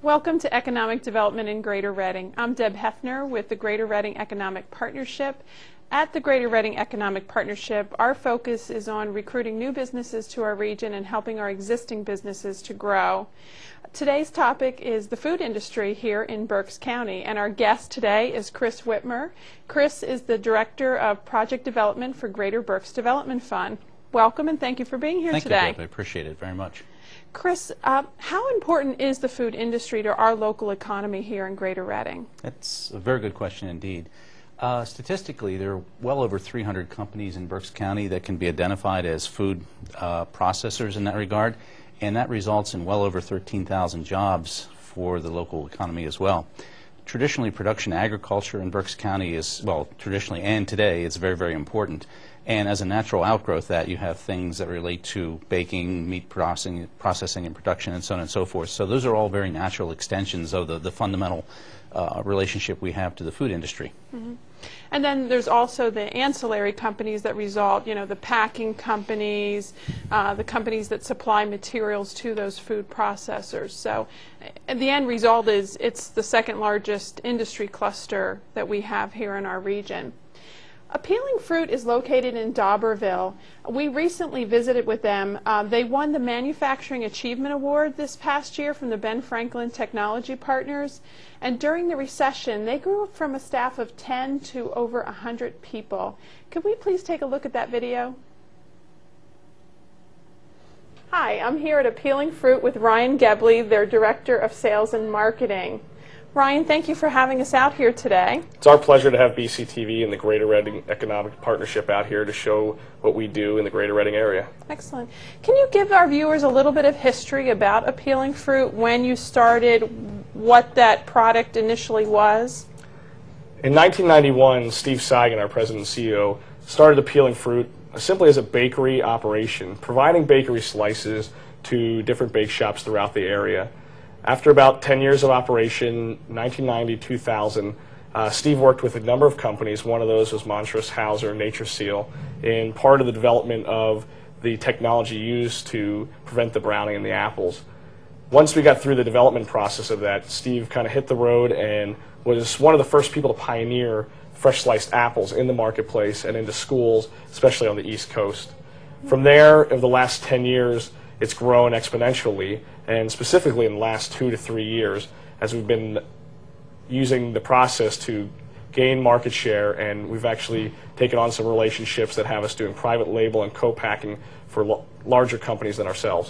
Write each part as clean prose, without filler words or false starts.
Welcome to Economic Development in Greater Reading. I'm Deb Heffner with the Greater Reading Economic Partnership. At the Greater Reading Economic Partnership, our focus is on recruiting new businesses to our region and helping our existing businesses to grow. Today's topic is the food industry here in Berks County, and our guest today is Chris Witmer. Chris is the Director of Project Development for Greater Berks Development Fund. Welcome and thank you for being here today. Thank you, Deb. I appreciate it very much. Chris, how important is the food industry to our local economy here in Greater Reading? That's a very good question indeed. Statistically, there are well over 300 companies in Berks County that can be identified as food processors in that regard, and that results in well over 13,000 jobs for the local economy as well. Traditionally, production agriculture in Berks County is, well, traditionally and today, it's very, very important. And as a natural outgrowth that, you have things that relate to baking, meat processing and production, and so on and so forth. So those are all very natural extensions of the fundamental relationship we have to the food industry. Mm-hmm. And then there's also the ancillary companies that result, you know, the packing companies, the companies that supply materials to those food processors. So the end result is it's the second largest industry cluster that we have here in our region. Appealing Fruit is located in Dauberville. We recently visited with them. They won the Manufacturing Achievement Award this past year from the Ben Franklin Technology Partners. And during the recession, they grew from a staff of 10 to over 100 people. Could we please take a look at that video? Hi, I'm here at Appealing Fruit with Ryan Gebley, their Director of Sales and Marketing. Ryan, thank you for having us out here today. It's our pleasure to have BCTV and the Greater Reading Economic Partnership out here to show what we do in the Greater Reading area. Excellent. Can you give our viewers a little bit of history about Appealing Fruit, when you started, what that product initially was? In 1991, Steve Seigan, our president and CEO, started Appealing Fruit simply as a bakery operation, providing bakery slices to different bake shops throughout the area. After about 10 years of operation, 1990-2000, Steve worked with a number of companies. One of those was Montrose Hauser, Nature Seal, in part of the development of the technology used to prevent the browning in the apples. Once we got through the development process of that, Steve kind of hit the road and was one of the first people to pioneer fresh sliced apples in the marketplace and into schools, especially on the East Coast. From there, over the last 10 years, it's grown exponentially, and specifically in the last 2 to 3 years, as we've been using the process to gain market share, and we've actually taken on some relationships that have us doing private label and co-packing for larger companies than ourselves.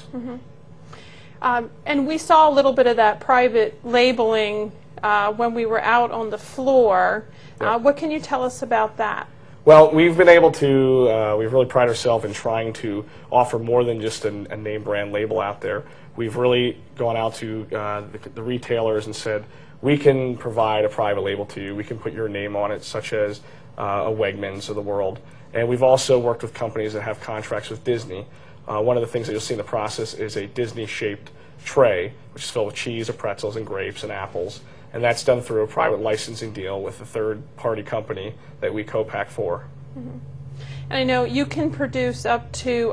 Mm-hmm. And we saw a little bit of that private labeling when we were out on the floor. Yeah. What can you tell us about that? Well, we've been able to, we've really prided ourselves in trying to offer more than just a name brand label out there. We've really gone out to the retailers and said, we can provide a private label to you. We can put your name on it, such as a Wegmans of the world. And we've also worked with companies that have contracts with Disney. One of the things that you'll see in the process is a Disney-shaped tray, which is filled with cheese or pretzels and grapes and apples. And that's done through a private licensing deal with a third-party company that we co-pack for. Mm-hmm. And I know you can produce up to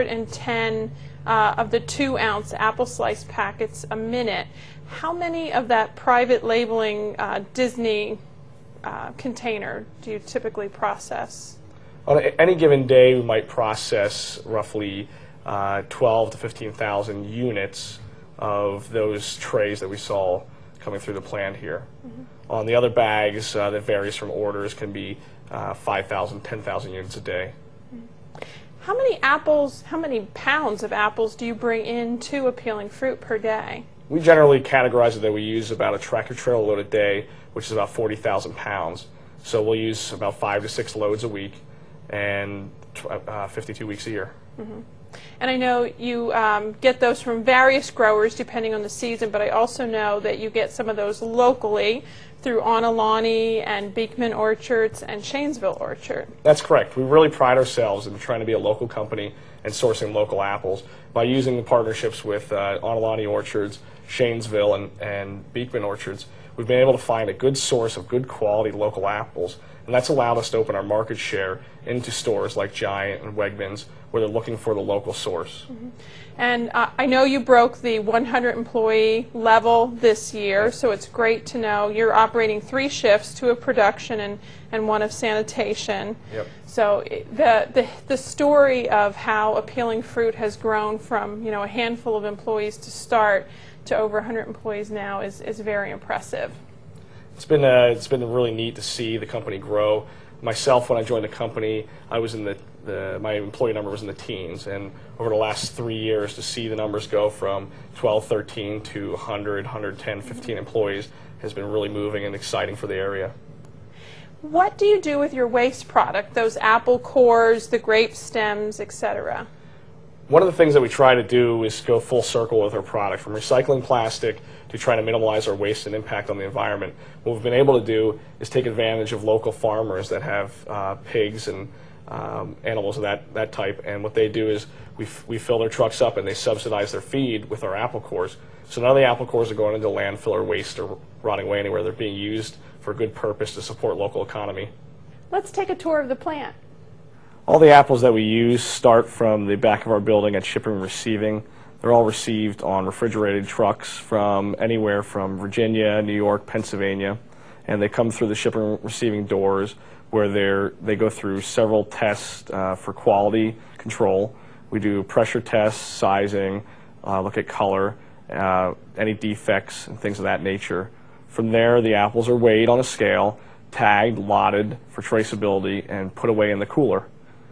110 of the 2-ounce apple slice packets a minute. How many of that private labeling Disney container do you typically process? On any given day, we might process roughly 12 to 15,000 units of those trays that we saw coming through the plant here. Mm-hmm. On the other bags, that varies from orders, can be 5,000, 10,000 units a day. How many apples, how many pounds of apples do you bring into Appealing Fruit per day? We generally categorize it that we use about a tractor trailer load a day, which is about 40,000 pounds. So we'll use about 5 to 6 loads a week and 52 weeks a year. Mm-hmm. And I know you get those from various growers depending on the season, but I also know that you get some of those locally through Onalani and Beekman Orchards and Shanesville Orchard. That's correct. We really pride ourselves in trying to be a local company and sourcing local apples. By using the partnerships with Onalani Orchards, Shanesville, and Beekman Orchards, we've been able to find a good source of good quality local apples, and that's allowed us to open our market share into stores like Giant and Wegmans, where they're looking for the local source. Mm-hmm. And I know you broke the 100 employee level this year, so it's great to know you're operating 3 shifts, 2 of production and 1 of sanitation. Yep. So the story of how Appealing Fruit has grown from a handful of employees to start to over 100 employees now is very impressive. It's been really neat to see the company grow. Myself, when I joined the company, I was in my employee number was in the teens, and over the last 3 years to see the numbers go from 12, 13 to 100, 110, 15 employees has been really moving and exciting for the area. What do you do with your waste product, those apple cores, the grape stems, etc.? One of the things that we try to do is go full circle with our product, from recycling plastic to trying to minimize our waste and impact on the environment. What we've been able to do is take advantage of local farmers that have pigs and animals of that type, and what they do is we fill their trucks up and they subsidize their feed with our apple cores. So none of the apple cores are going into landfill or waste or rotting away anywhere. They're being used for a good purpose to support local economy. Let's take a tour of the plant. All the apples that we use start from the back of our building at shipping and receiving. They're all received on refrigerated trucks from anywhere from Virginia, New York, Pennsylvania, and they come through the shipping and receiving doors where they go through several tests for quality control. We do pressure tests, sizing, look at color, any defects and things of that nature. From there, the apples are weighed on a scale, tagged, lotted for traceability, and put away in the cooler.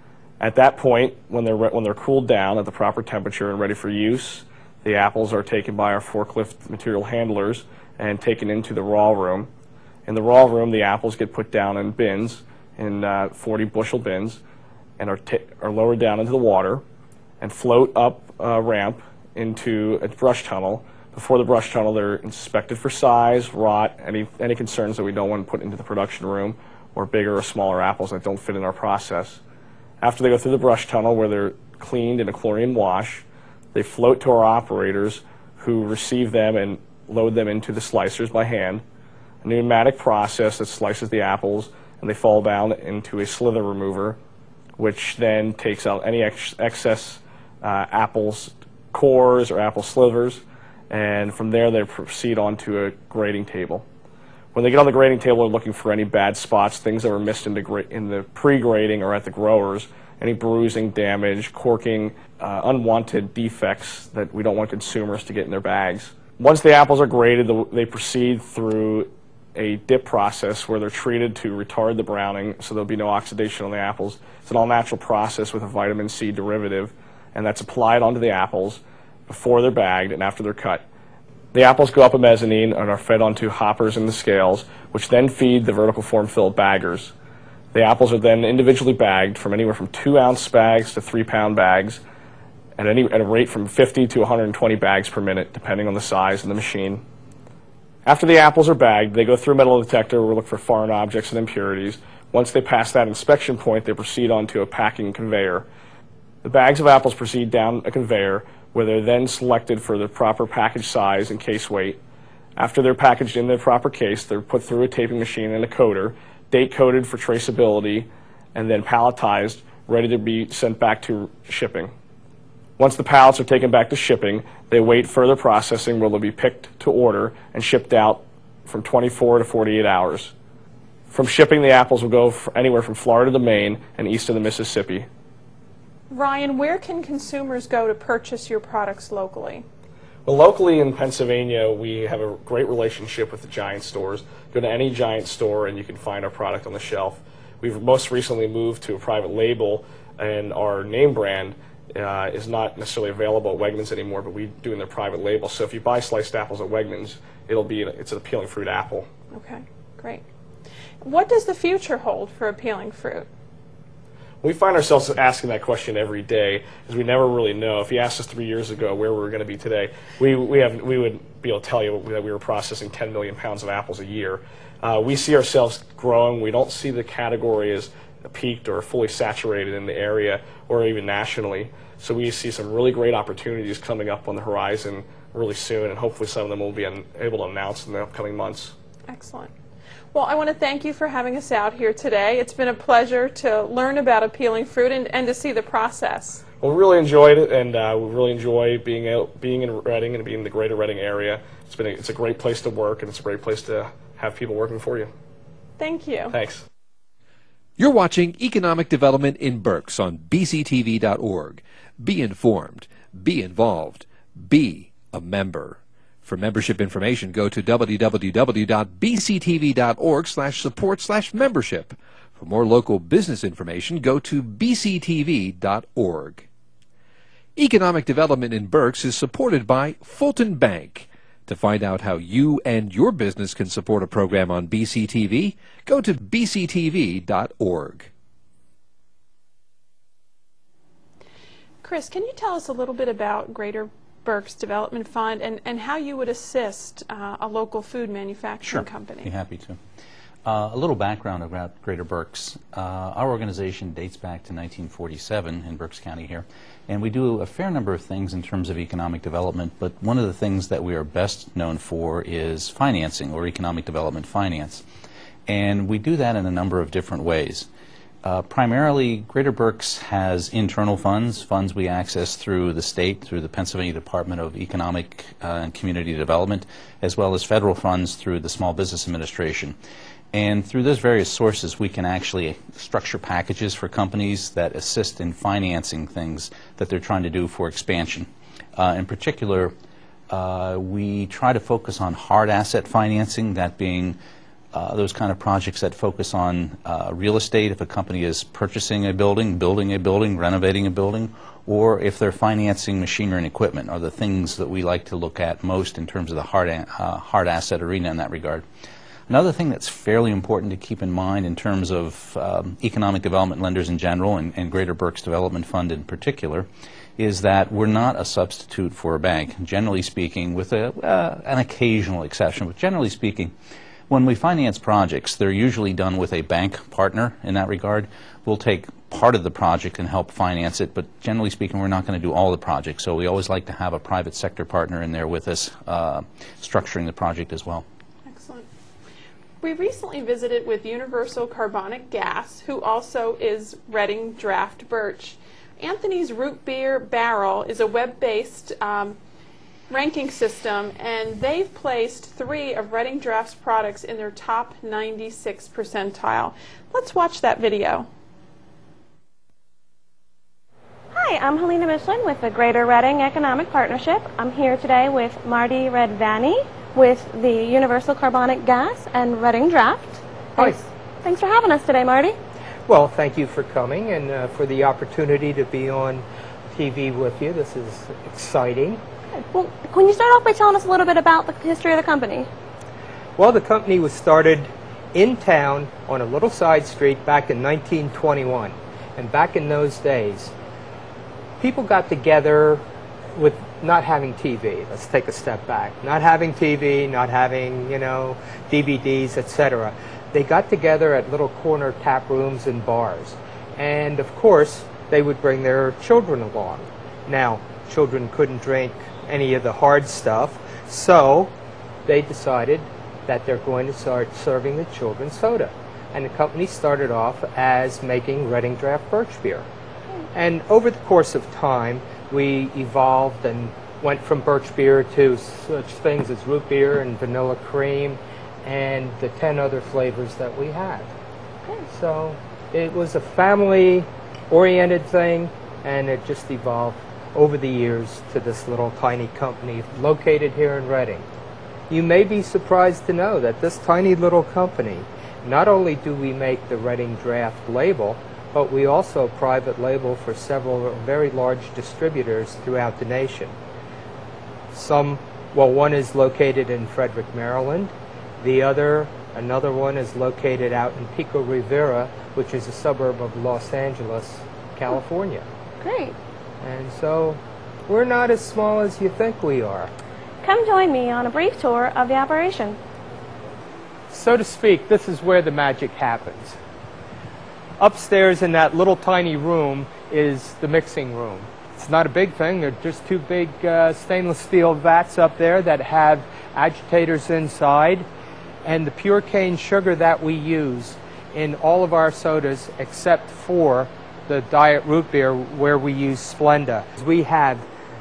At that point, when they're cooled down at the proper temperature and ready for use, the apples are taken by our forklift material handlers and taken into the raw room. In the raw room, the apples get put down in bins, in 40 bushel bins, and are lowered down into the water and float up a ramp into a brush tunnel. Before the brush tunnel, they're inspected for size, rot, any concerns that we don't want to put into the production room, or bigger or smaller apples that don't fit in our process. After they go through the brush tunnel, where they're cleaned in a chlorine wash, they float to our operators, who receive them and load them into the slicers by hand. A pneumatic process that slices the apples, and they fall down into a slither remover, which then takes out any excess apples cores or apple slivers, and from there they proceed on to a grading table. When they get on the grading table, they're looking for any bad spots, things that were missed in the pre-grading or at the growers, any bruising, damage, corking, unwanted defects that we don't want consumers to get in their bags. Once the apples are graded, they proceed through a dip process where they're treated to retard the browning so there'll be no oxidation on the apples. It's an all-natural process with a vitamin C derivative, and that's applied onto the apples before they're bagged and after they're cut. The apples go up a mezzanine and are fed onto hoppers in the scales, which then feed the vertical form-filled baggers. The apples are then individually bagged from anywhere from 2-ounce bags to 3-pound bags at a rate from 50 to 120 bags per minute, depending on the size and the machine. After the apples are bagged, they go through a metal detector where we look for foreign objects and impurities. Once they pass that inspection point, they proceed onto a packing conveyor. The bags of apples proceed down a conveyor where they're then selected for the proper package size and case weight. After they're packaged in their proper case, they're put through a taping machine and a coder, date coded for traceability, and then palletized, ready to be sent back to shipping. Once the pallets are taken back to shipping, they await further processing where they'll be picked to order and shipped out from 24 to 48 hours. From shipping, the apples will go anywhere from Florida to Maine and east of the Mississippi. Ryan, where can consumers go to purchase your products locally? Well, locally in Pennsylvania, we have a great relationship with the Giant stores. Go to any Giant store and you can find our product on the shelf. We've most recently moved to a private label, and our name brand is not necessarily available at Wegmans anymore, but we do in their private label. So if you buy sliced apples at Wegmans, it's an Appealing Fruit apple. Okay, great. What does the future hold for Appealing Fruit? We find ourselves asking that question every day, because we never really know. If you asked us 3 years ago where we were going to be today, we would be able to tell you that we were processing 10 million pounds of apples a year. We see ourselves growing. We don't see the category as peaked or fully saturated in the area or even nationally. So we see some really great opportunities coming up on the horizon really soon, and hopefully some of them will be able to announce in the upcoming months. Excellent. Well, I want to thank you for having us out here today. It's been a pleasure to learn about appealing fruit and to see the process. Well, we really enjoyed it, and we really enjoy being in Reading and being in the Greater Reading area. It's a great place to work, and it's a great place to have people working for you. Thank you. Thanks. You're watching Economic Development in Berks on bctv.org. Be informed. Be involved. Be a member. For membership information, go to www.bctv.org/support/membership. For more local business information, go to bctv.org. Economic Development in Berks is supported by Fulton Bank. To find out how you and your business can support a program on BCTV, go to bctv.org. Chris, can you tell us a little bit about Greater Berks Development Fund and how you would assist a local food manufacturing company? Be happy to. A little background about Greater Berks. Our organization dates back to 1947 in Berks County here, and we do a fair number of things in terms of economic development, but one of the things that we are best known for is financing, or economic development finance. And we do that in a number of different ways. Primarily, Greater Berks has internal funds we access through the state, through the Pennsylvania Department of Economic and Community Development, as well as federal funds through the Small Business Administration. And through those various sources, we can actually structure packages for companies that assist in financing things that they're trying to do for expansion. In particular, we try to focus on hard asset financing, that being those kind of projects that focus on real estate, if a company is purchasing a building, building a building, renovating a building, or if they're financing machinery and equipment, are the things that we like to look at most in terms of the hard asset arena in that regard. Another thing that's fairly important to keep in mind in terms of economic development lenders in general and Greater Berks Development Fund in particular is that we're not a substitute for a bank, generally speaking, with an occasional exception. But generally speaking, when we finance projects, they're usually done with a bank partner in that regard. We'll take part of the project and help finance it, but generally speaking, we're not going to do all the projects. So we always like to have a private sector partner in there with us, structuring the project as well. Excellent. We recently visited with Universal Carbonic Gas, who also is Reading Draft Birch. Anthony's Root Beer Barrel is a web-based ranking system, and they've placed 3 of Reading Draft's products in their top 96 percentile. Let's watch that video. Hi, I'm Helena Michelin with the Greater Reading Economic Partnership. I'm here today with Marty Redvani with the Universal Carbonic Gas and Reading Draft. Hi. Thanks for having us today, Marty. Well, thank you for coming and for the opportunity to be on TV with you. This is exciting. Well, can you start off by telling us a little bit about the history of the company? Well, the company was started in town on a little side street back in 1921. And back in those days, people got together with not having TV. Let's take a step back. Not having TV, not having, DVDs, etc. They got together at little corner tap rooms and bars. And, of course, they would bring their children along. Now, children couldn't drink any of the hard stuff, so they decided that they're going to start serving the children soda. And the company started off as making Reading Draft Birch Beer. And over the course of time, we evolved and went from birch beer to such things as root beer and vanilla cream and the 10 other flavors that we have. So it was a family-oriented thing, and it just evolved over the years to this little tiny company located here in Reading. You may be surprised to know that this tiny little company, not only do we make the Reading Draft label, but we also private label for several very large distributors throughout the nation. One is located in Frederick, Maryland. Another one is located out in Pico Rivera, which is a suburb of Los Angeles, California. Great. And so we're not as small as you think we are. Come join me on a brief tour of the operation. So to speak, this is where the magic happens. Upstairs in that little tiny room is the mixing room. It's not a big thing. They're just two big stainless steel vats up there that have agitators inside. And the pure cane sugar that we use in all of our sodas, except for the diet root beer where we use Splenda. We have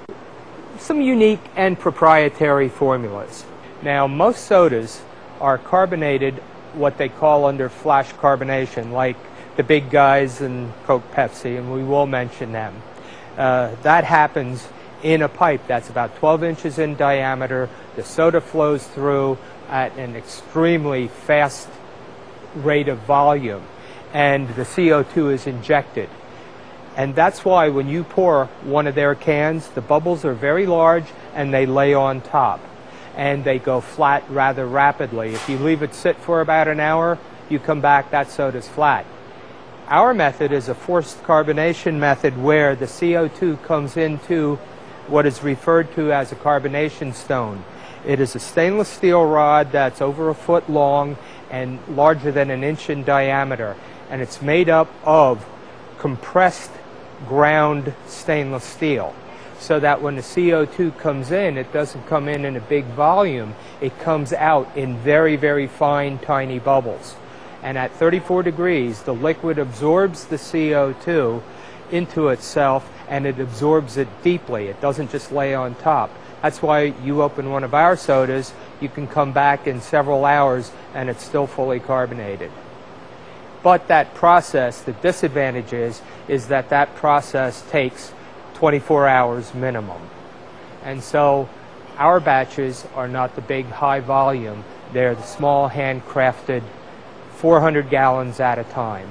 some unique and proprietary formulas. Now, most sodas are carbonated, what they call under flash carbonation, like the big guys and Coke, Pepsi, and we will mention them. That happens in a pipe that's about 12 inches in diameter. The soda flows through at an extremely fast rate of volume, and the CO2 is injected. And that's why when you pour one of their cans, the bubbles are very large and they lay on top. And they go flat rather rapidly. If you leave it sit for about an hour, you come back, that soda's flat. Our method is a forced carbonation method where the CO2 comes into what is referred to as a carbonation stone. It is a stainless steel rod that's over a foot long and larger than an inch in diameter. And it's made up of compressed ground stainless steel, so that when the CO2 comes in, it doesn't come in a big volume. It comes out in very, very fine, tiny bubbles. And at 34 degrees, the liquid absorbs the CO2 into itself, and it absorbs it deeply. It doesn't just lay on top. That's why you open one of our sodas, you can come back in several hours, and it's still fully carbonated. But that process, the disadvantage is that that process takes 24 hours minimum. And so our batches are not the big high volume. They're the small handcrafted 400 gallons at a time.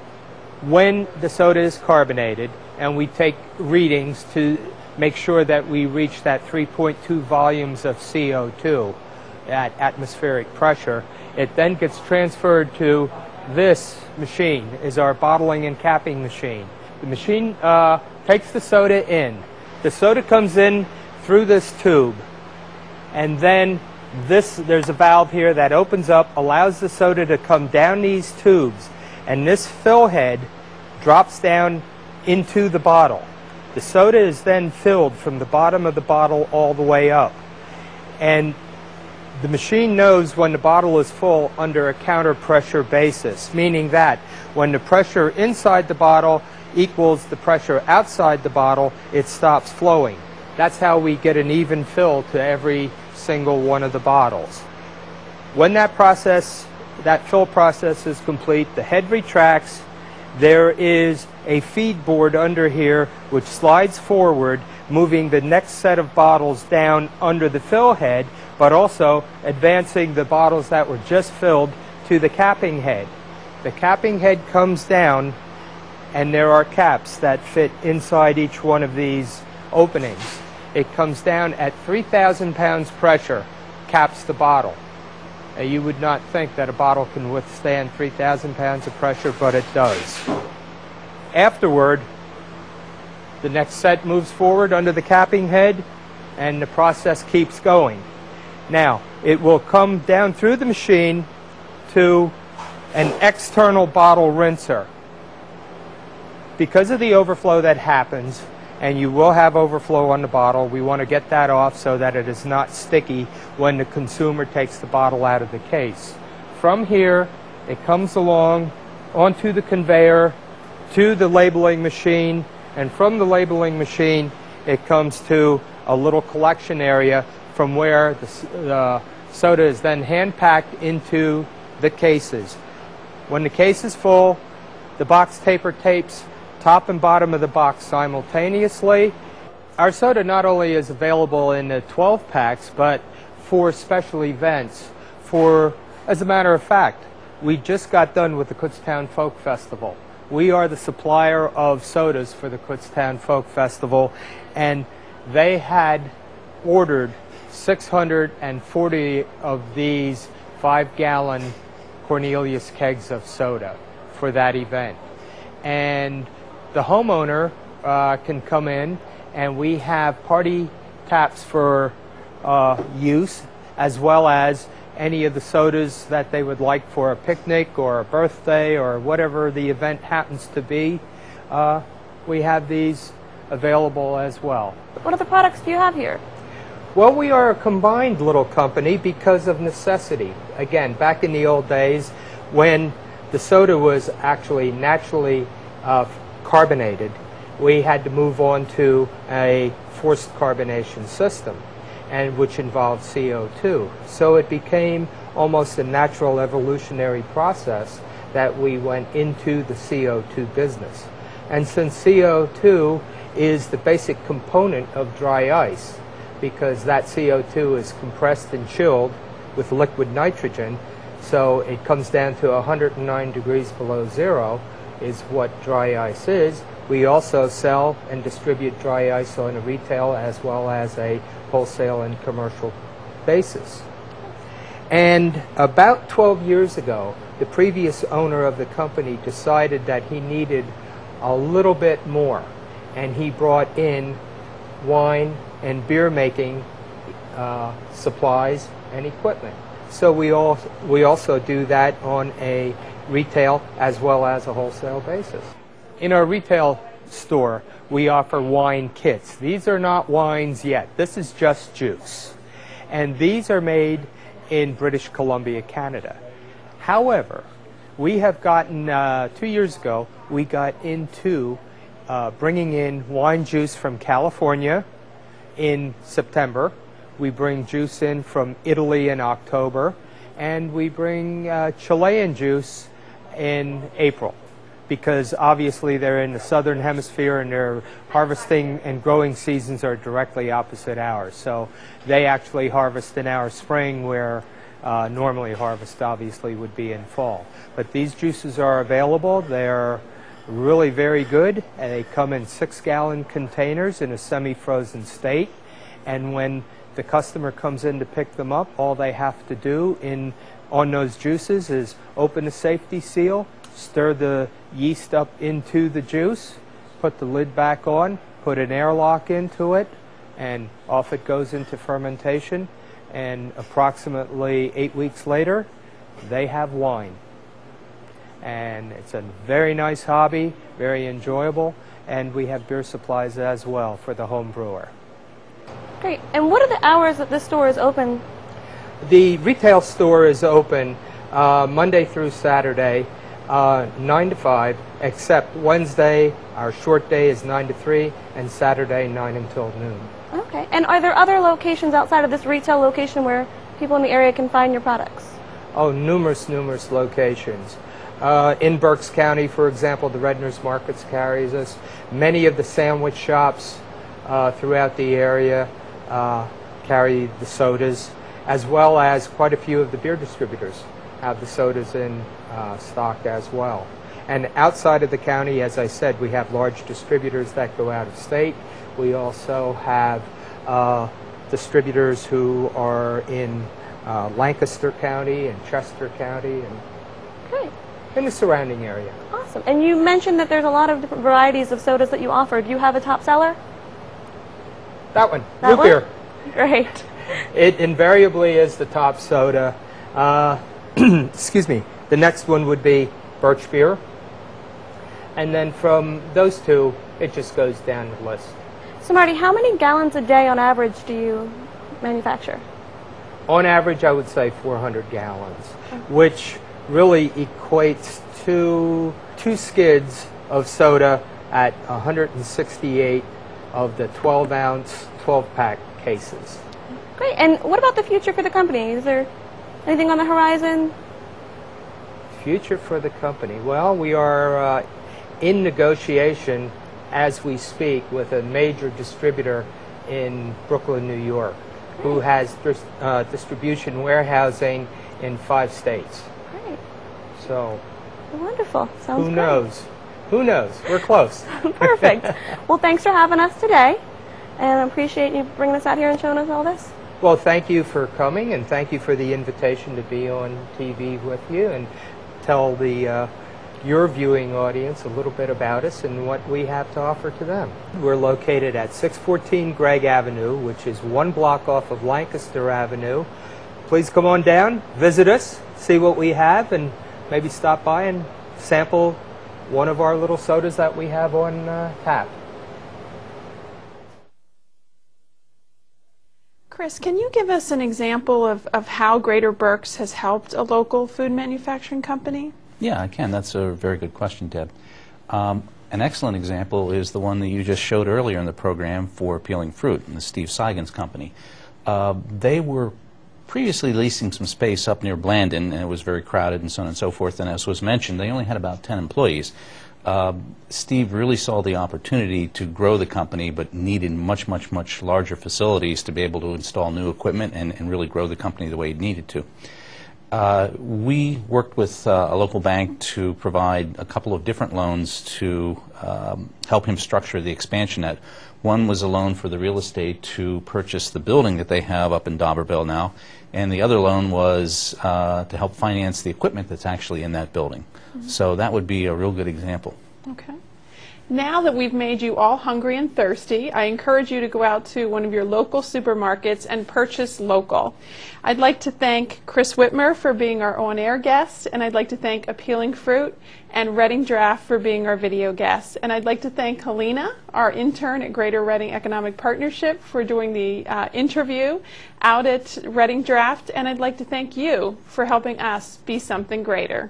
When the soda is carbonated and we take readings to make sure that we reach that 3.2 volumes of CO2 at atmospheric pressure, it then gets transferred to this machine, is our bottling and capping machine. The machine takes the soda in. The soda comes in through this tube, and then there's a valve here that opens up, allows the soda to come down these tubes, and this fill head drops down into the bottle. The soda is then filled from the bottom of the bottle all the way up. And the machine knows when the bottle is full under a counter pressure basis, meaning that when the pressure inside the bottle equals the pressure outside the bottle, it stops flowing. That's how we get an even fill to every single one of the bottles. When that fill process is complete, the head retracts. There is a feed board under here which slides forward, moving the next set of bottles down under the fill head, but also advancing the bottles that were just filled to the capping head. The capping head comes down, and there are caps that fit inside each one of these openings. It comes down at 3,000 pounds pressure, caps the bottle. You would not think that a bottle can withstand 3,000 pounds of pressure, but it does. Afterward, the next set moves forward under the capping head, and the process keeps going. Now, it will come down through the machine to an external bottle rinser. Because of the overflow that happens, and you will have overflow on the bottle, we want to get that off so that it is not sticky when the consumer takes the bottle out of the case. From here, it comes along onto the conveyor to the labeling machine, and from the labeling machine, it comes to a little collection area from where the soda is then hand-packed into the cases. When the case is full, the box taper tapes top and bottom of the box simultaneously. Our soda not only is available in the 12 packs, but for special events. As a matter of fact, we just got done with the Kutztown Folk Festival. We are the supplier of sodas for the Kutztown Folk Festival, and they had ordered 640 of these 5-gallon Cornelius kegs of soda for that event. And the homeowner can come in, and we have party taps for use, as well as any of the sodas that they would like for a picnic or a birthday or whatever the event happens to be. We have these available as well. What other products do you have here? Well, we are a combined little company because of necessity. Again, back in the old days when the soda was actually naturally carbonated, we had to move on to a forced carbonation system, and which involved CO2. So it became almost a natural evolutionary process that we went into the CO2 business. And since CO2 is the basic component of dry ice, because that CO2 is compressed and chilled with liquid nitrogen, so it comes down to 109 degrees below zero is what dry ice is. We also sell and distribute dry ice on a retail as well as a wholesale and commercial basis. And about 12 years ago, the previous owner of the company decided that he needed a little bit more, and he brought in wine and beer making supplies and equipment. So we also do that on a retail as well as a wholesale basis. In our retail store, we offer wine kits. These are not wines yet. This is just juice. And these are made in British Columbia, Canada. However, we have gotten, 2 years ago, we got into bringing in wine juice from California in September. We bring juice in from Italy in October. And we bring Chilean juice in April, because obviously they're in the southern hemisphere and their harvesting and growing seasons are directly opposite ours. So they actually harvest in our spring, where normally harvest obviously would be in fall. But these juices are available. They're really very good, and they come in 6-gallon containers in a semi-frozen state. And when the customer comes in to pick them up, all they have to do on those juices is open the safety seal, stir the yeast up into the juice, put the lid back on, put an airlock into it, and off it goes into fermentation. And approximately 8 weeks later, they have wine. And it's a very nice hobby, very enjoyable, and we have beer supplies as well for the home brewer. Great. And what are the hours that this store is open? The retail store is open Monday through Saturday, 9 to 5, except Wednesday, our short day is 9 to 3, and Saturday, 9 until noon. Okay. And are there other locations outside of this retail location where people in the area can find your products? Oh, numerous locations. In Berks County, for example, the Redner's Markets carries us. Many of the sandwich shops throughout the area carry the sodas, as well as quite a few of the beer distributors have the sodas in stock as well. And outside of the county, as I said, we have large distributors that go out of state. We also have distributors who are in Lancaster County and Chester County and Great. in the surrounding area. Awesome. And you mentioned that there's a lot of different varieties of sodas that you offer. Do you have a top seller? That one, That root one? beer. Great. It invariably is the top soda. Excuse me. The next one would be birch beer. And then from those two, it just goes down the list. So Marty, how many gallons a day on average do you manufacture? On average, I would say 400 gallons, which really equates to 2 skids of soda at 168 of the 12-ounce, 12-pack cases. Great. And what about the future for the company? Is there anything on the horizon? Future for the company. Well, we are in negotiation as we speak with a major distributor in Brooklyn, New York, who has distribution warehousing in 5 states. Great. So, Wonderful. Sounds who great. knows? Who knows? We're close. Perfect. Well, thanks for having us today, and I appreciate you bringing us out here and showing us all this. Well, thank you for coming, and thank you for the invitation to be on TV with you and tell the your viewing audience a little bit about us and what we have to offer to them. We're located at 614 Gregg Avenue, which is 1 block off of Lancaster Avenue. Please come on down, visit us, see what we have, and maybe stop by and sample one of our little sodas that we have on tap. Chris, can you give us an example of how Greater Berks has helped a local food manufacturing company? Yeah, I can. That's a very good question, Deb. An excellent example is the one that you just showed earlier in the program for peeling fruit, the Steve Seigen's company. They were previously leasing some space up near Blandon, and it was very crowded and so on and so forth, and as was mentioned, they only had about 10 employees. Steve really saw the opportunity to grow the company, but needed much larger facilities to be able to install new equipment and really grow the company the way he needed to. We worked with a local bank to provide a couple of different loans to help him structure the expansion. One was a loan for the real estate to purchase the building that they have up in Dauberville now, and the other loan was to help finance the equipment that's actually in that building. Mm-hmm. So that would be a real good example. Okay. Now that we've made you all hungry and thirsty, I encourage you to go out to one of your local supermarkets and purchase local. I'd like to thank Chris Witmer for being our on-air guest, and I'd like to thank Appealing Fruit and Reading Draft for being our video guest. And I'd like to thank Helena, our intern at Greater Reading Economic Partnership, for doing the interview out at Reading Draft. And I'd like to thank you for helping us be something greater.